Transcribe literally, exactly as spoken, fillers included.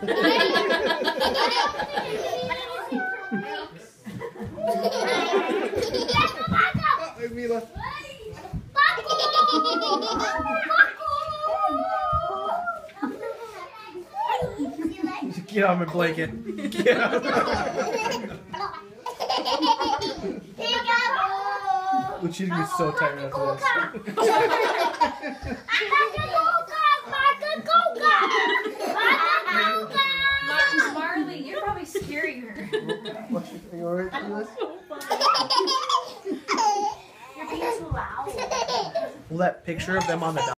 Hey, Mila. Get off my blanket. Get off. Well, she's gonna be so tired after this. Marley, you're probably scaring her. Are you alright for this? You're being too loud. Well, that picture of them on the